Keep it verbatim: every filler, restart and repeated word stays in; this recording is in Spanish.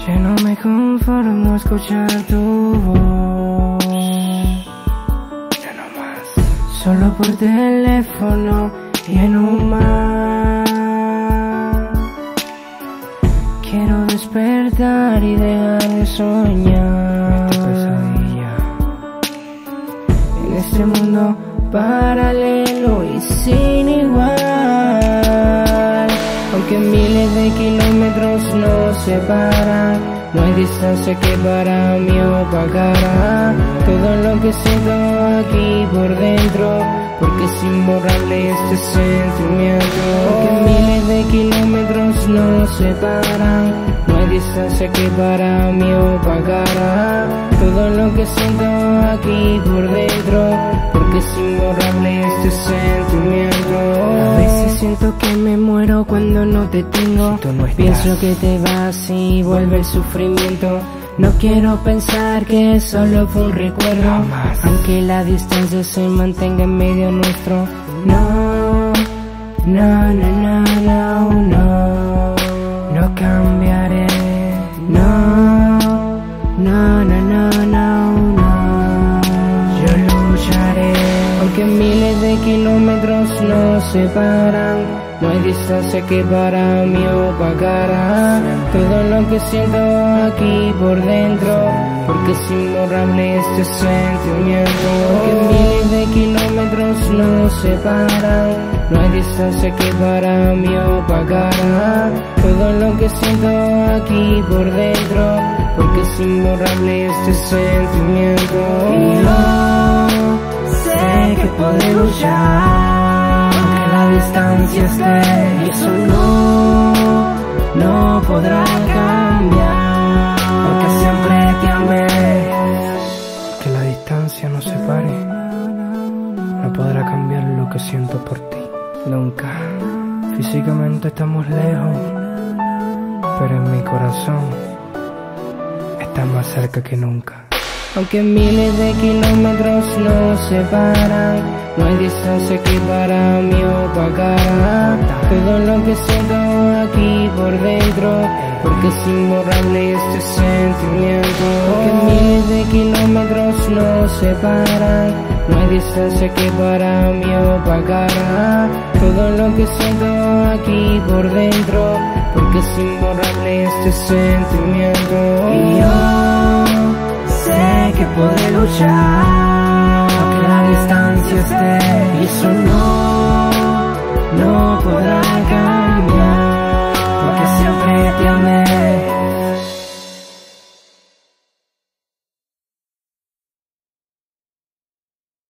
Que no me conformo a escuchar tu voz, ya no más. Solo por teléfono y en un mar. Quiero despertar y dejar de soñar esta pesadilla en este mundo paralelo y sin igual. Aunque miles de kilómetros nos separan, no hay distancia que para mí opacara todo lo que siento aquí por dentro, porque es imborrable este sentimiento. Aunque miles de kilómetros nos separan, no hay distancia que para mí opacara todo lo que siento aquí por dentro, porque es imborrable este sentimiento. A veces siento que me muero cuando no te tengo, si tú no estás. Pienso que te vas y vuelve el sufrimiento. No quiero pensar que solo fue un recuerdo, jamás. Aunque la distancia se mantenga en medio nuestro. No, no, no, no, no, no, no cambiaré. No, no, no, no, no, no, yo lucharé. Aunque miles de kilómetros nos separan, no hay distancia que para mí opacara todo lo que siento aquí por dentro, porque es imborrable este sentimiento. Aunque miles de kilómetros nos separan, no hay distancia que para mí opacara todo lo que siento aquí por dentro, porque es imborrable este sentimiento. Y yo sé que podré luchar aunque la distancia esté, y eso no, no podrá cambiar, porque siempre te amé. Que la distancia nos separe, no podrá cambiar lo que siento por ti, nunca. Físicamente estamos lejos, pero en mi corazón estás más cerca que nunca. Aunque miles de kilómetros nos separan, no hay distancia que para mí opacara todo lo que siento aquí por dentro, porque es imborrable este sentimiento. Aunque miles de kilómetros nos separan, no hay distancia que para mí opacara todo lo que siento aquí por dentro, porque es imborrable este sentimiento. Y yo sé que podré luchar aunque la distancia esté, y eso no